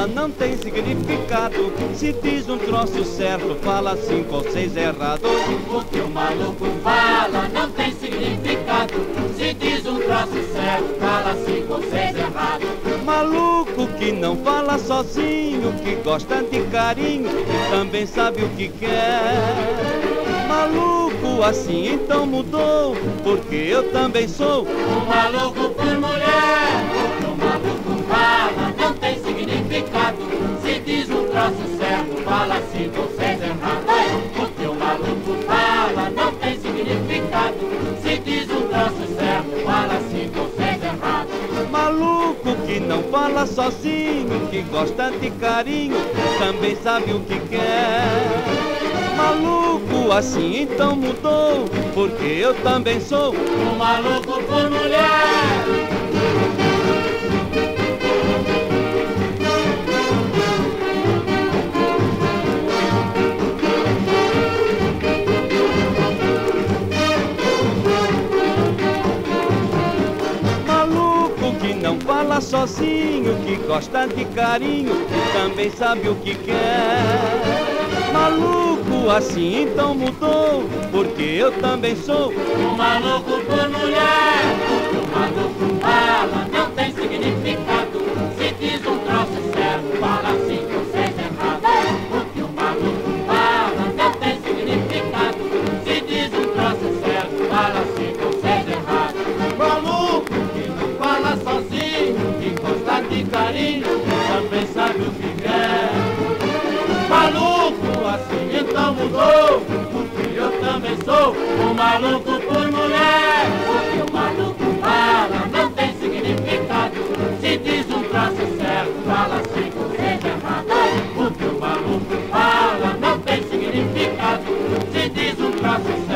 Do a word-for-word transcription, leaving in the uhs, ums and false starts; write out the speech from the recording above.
fala não tem significado. Se diz um troço certo, fala cinco ou seis errado. O que o maluco fala não tem significado. Se diz um troço certo, fala cinco ou seis errado. Maluco que não fala sozinho, que gosta de carinho e também sabe o que quer. Maluco assim então mudou, porque eu também sou um maluco por mulher. O que o maluco fala não tem significado. Se diz um troço certo, fala cinco ou seis errado. O que o maluco fala não tem significado. Se diz um troço certo, fala cinco ou seis errado. Maluco que não fala sozinho, que gosta de carinho, também sabe o que quer. Maluco assim então mudou, porque eu também sou um maluco por mulher. Não fala sozinho, que gosta de carinho e também sabe o que quer. Maluco assim então mudou, porque eu também sou um maluco por mulher. O que o maluco fala não tem significado. Se diz um troço certo, fala cinco ou seis errado. O que o maluco fala não tem significado. Se diz um troço certo, fala cinco ou seis errado. Maluco que não fala sozinho, que gosta de carinho, também sabe o que quer. Maluco assim então mudou, porque eu também sou um maluco por mulher. O que o maluco fala não tem significado. Se diz um troço certo, fala cinco ou seis errado. O que o maluco fala não tem significado. Se diz um troço certo,